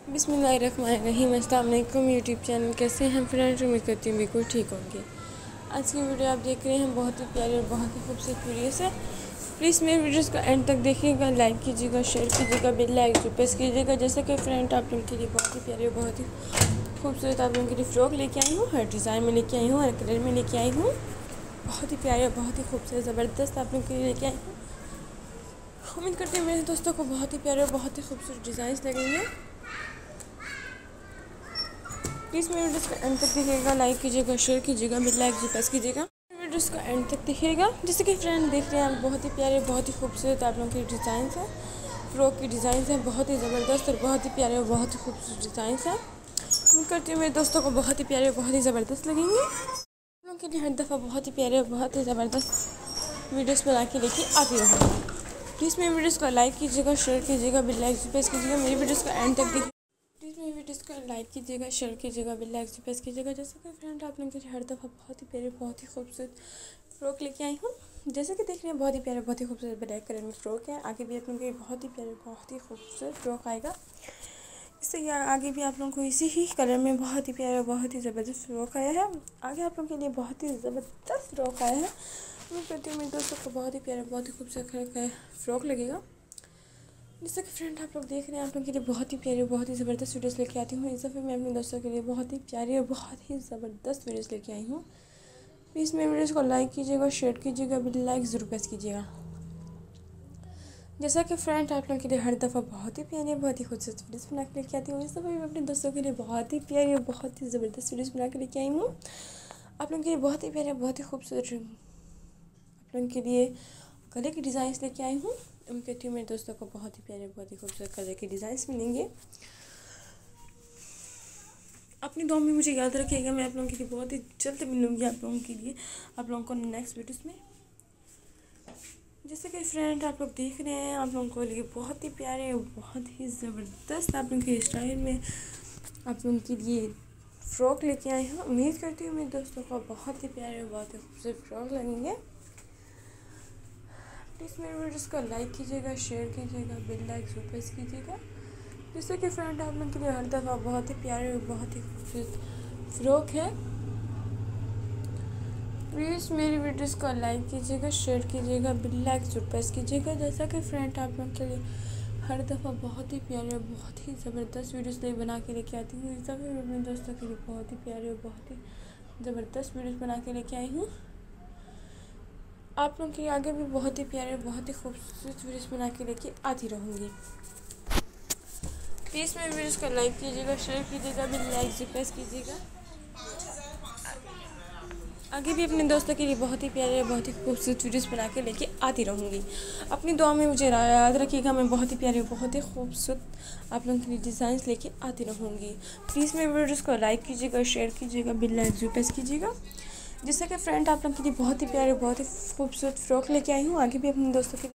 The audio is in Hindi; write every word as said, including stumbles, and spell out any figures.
बिस्मिल्लाहिर्रहमानिर्रहीम। अस्सलाम वालेकुम यूट्यूब चैनल, कैसे हैं फ्रेंड्स? उम्मीद करती हूँ बिल्कुल ठीक होंगे। आज की वीडियो आप देख रहे हैं बहुत ही प्यारी और बहुत ही खूबसूरत वीडियो से। प्लीज़ मेरे वीडियोस को एंड तक देखिएगा, लाइक कीजिएगा, शेयर कीजिएगा, बेल आइकन प्रेस कीजिएगा। जैसे कि फ्रेंड आप लोगों के लिए बहुत ही प्यारी और बहुत ही खूबसूरत आप लोगों के लिए फ़्रॉक लेके आई हूँ। हर डिज़ाइन में लेके आई हूँ, हर कलर में लेके आई हूँ। बहुत ही प्यारी और बहुत ही खूबसूरत ज़बरदस्त आप लोगों के लिए लेके आई हूँ। उम्मीद करती हूँ मेरे दोस्तों को बहुत ही प्यारे और बहुत ही खूबसूरत डिज़ाइंस लगेंगे। प्लीज़ मेरे वीडियोस को एंड तक देखिएगा, लाइक कीजिएगा, शेयर कीजिएगा, बेल आइकन प्रेस कीजिएगा। वीडियोस को एंड तक देखिएगा। जैसे कि फ्रेंड देख रहे हैं आप, बहुत ही प्यारे बहुत ही खूबसूरत आप लोगों के डिज़ाइंस हैं, फ्रॉक की डिज़ाइंस हैं, बहुत ही ज़बरदस्त और बहुत ही प्यारे और बहुत ही खूबसूरत डिज़ाइंस हैं। उम्मीद करती हूँ मेरे दोस्तों को बहुत ही प्यारे और बहुत ही ज़बरदस्त लगेंगे। आप लोगों के लिए हर दफ़ा बहुत ही प्यारे और बहुत ही ज़बरदस्त वीडियोज़ बना के लेके आती रहूँगी। प्लीज़ मेरी वीडियोज़ को लाइक कीजिएगा, शेयर कीजिएगा, बेल आइकन प्रेस कीजिएगा। मेरी वीडियोज़ को एंड तक देखिए। प्लीज़ मेरी वीडियोज़ को लाइक कीजिएगा, शेयर कीजिएगा, बेल आइकन प्रेस कीजिएगा। जैसे कि फ्रेंड आप लोगों के लिए हर दफ़ा बहुत ही प्यारे बहुत ही खूबसूरत फ़्रॉक लेके आई हूँ। जैसे कि देख रहे हैं बहुत ही प्यारे बहुत ही खूबसूरत ब्लैक कलर में फ़्रॉक है। आगे भी आप लोगों के बहुत ही प्यारे बहुत ही खूबसूरत फ़्रॉक आएगा। इससे आगे भी आप लोगों को इसी ही कलर में बहुत ही प्यारा बहुत ही ज़बरदस्त फ़्रॉक आया है। आगे आप लोगों के लिए बहुत ही ज़बरदस्त फ़्रॉक आया है। उम्मीद करती हूँ मेरे दोस्तों को बहुत ही प्यारा बहुत ही खूबसूरत फ़्रॉक लगेगा। जैसे कि फ्रेंड आप लोग देख रहे हैं, आप लोगों के लिए बहुत ही प्यारी बहुत ही ज़बरदस्त वीडियोस लेके आती हूँ। इस दफ़े मैं अपने दोस्तों के लिए बहुत ही प्यारी और बहुत ही ज़बरदस्त वीडियोस लेके आई हूँ। प्लीज़ मेरे वीडियोस को लाइक कीजिएगा, शेयर कीजिएगा, बेल लाइक ज़रूर प्रेस कीजिएगा। जैसा कि फ्रेंड आप लोगों के लिए हर दफ़ा बहुत ही प्यारी बहुत ही खूबसूरत वीडियोस बना के लेके आती हूँ। इस दफ़ा मैं अपने दोस्तों के लिए बहुत ही प्यारी और बहुत ही ज़बरदस्त वीडियोस बना के लेके आई हूँ। आप लोगों के लिए बहुत ही प्यारे बहुत ही खूबसूरत आप लोगों के लिए गले की डिज़ाइंस लेके आई हूँ। उम्मीद करती हूँ मेरे दोस्तों को बहुत ही प्यारे बहुत ही खूबसूरत गले के डिज़ाइंस मिलेंगे। अपनी दुआ में मुझे याद रखिएगा। मैं आप लोगों के लिए बहुत ही जल्द मिलूँगी आप लोगों के लिए आप लोगों को नेक्स्ट वीडियोस में। जैसे कि फ्रेंड आप लोग देख रहे हैं, आप लोगों को लिए बहुत ही प्यारे बहुत ही ज़बरदस्त आप लोगों के स्टाइल में आप लोगों के लिए फ़्रॉक लेके आए हैं। उम्मीद करती हूँ मेरे दोस्तों को बहुत ही प्यारे बहुत ही खूबसूरत फ़्रॉक लगेंगे। प्लीज़ मेरे वीडियोस को लाइक कीजिएगा, शेयर कीजिएगा, बेल आइकन प्रेस कीजिएगा। जैसे कि फ्रेंड आप लोगों के लिए हर दफ़ा बहुत ही प्यारे और बहुत ही खूबसूरत फ़्रॉक है। प्लीज़ मेरी वीडियोस को लाइक कीजिएगा, शेयर कीजिएगा, बेल आइकन प्रेस कीजिएगा। जैसा कि फ्रेंड आप लोगों के लिए हर दफ़ा बहुत ही प्यारे और बहुत ही ज़बरदस्त वीडियोस ले बना के लेके आती हूँ। इस दफ़े मैं अपने दोस्तों के लिए बहुत ही प्यारे और बहुत ही ज़बरदस्त वीडियोस बना के लेके आई हूँ। आप लोगों के आगे भी बहुत ही प्यारे बहुत ही खूबसूरत वीडियोस बना के लेके आती रहूँगी। प्लीज़ मेरे वीडियोस को लाइक कीजिएगा, शेयर कीजिएगा, बेल आइकन प्रेस कीजिएगा। आगे भी अपने दोस्तों के लिए बहुत ही प्यारे बहुत ही खूबसूरत वीडियोस बना के लेके आती रहूँगी। अपनी दुआ में मुझे याद रखिएगा। मैं बहुत ही प्यारे बहुत ही खूबसूरत आप लोगों के लिए डिज़ाइंस लेके आती रहूँगी। प्लीज़ मेरे वीडियोस को लाइक कीजिएगा, शेयर कीजिएगा, बेल आइकन प्रेस कीजिएगा। जैसे कि फ्रेंड आप लोगों के लिए बहुत ही प्यारे बहुत ही खूबसूरत फ़्रॉक लेके आई हूँ। आगे भी अपने दोस्तों के